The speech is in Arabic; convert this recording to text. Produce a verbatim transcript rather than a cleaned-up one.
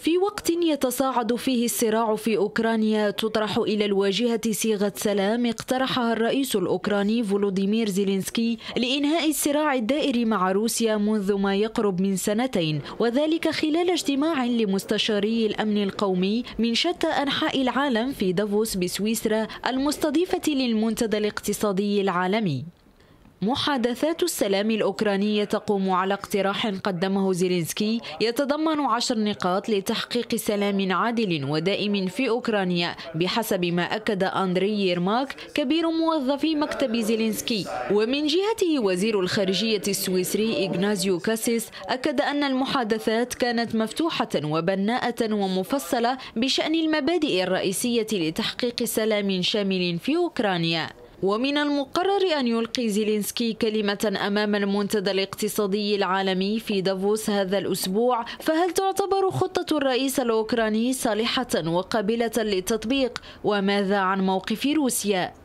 في وقت يتصاعد فيه الصراع في أوكرانيا تطرح إلى الواجهة صيغة سلام اقترحها الرئيس الأوكراني فولوديمير زيلينسكي لإنهاء الصراع الدائر مع روسيا منذ ما يقرب من سنتين، وذلك خلال اجتماع لمستشاري الأمن القومي من شتى أنحاء العالم في دافوس بسويسرا المستضيفة للمنتدى الاقتصادي العالمي. محادثات السلام الأوكرانية تقوم على اقتراح قدمه زيلينسكي يتضمن عشر نقاط لتحقيق سلام عادل ودائم في أوكرانيا بحسب ما أكد أندري يرماك كبير موظفي مكتب زيلينسكي. ومن جهته وزير الخارجية السويسري إغنازيو كاسيس أكد أن المحادثات كانت مفتوحة وبناءة ومفصلة بشأن المبادئ الرئيسية لتحقيق سلام شامل في أوكرانيا. ومن المقرر أن يلقي زيلينسكي كلمة أمام المنتدى الاقتصادي العالمي في دافوس هذا الأسبوع، فهل تعتبر خطة الرئيس الأوكراني صالحة وقابلة للتطبيق؟ وماذا عن موقف روسيا؟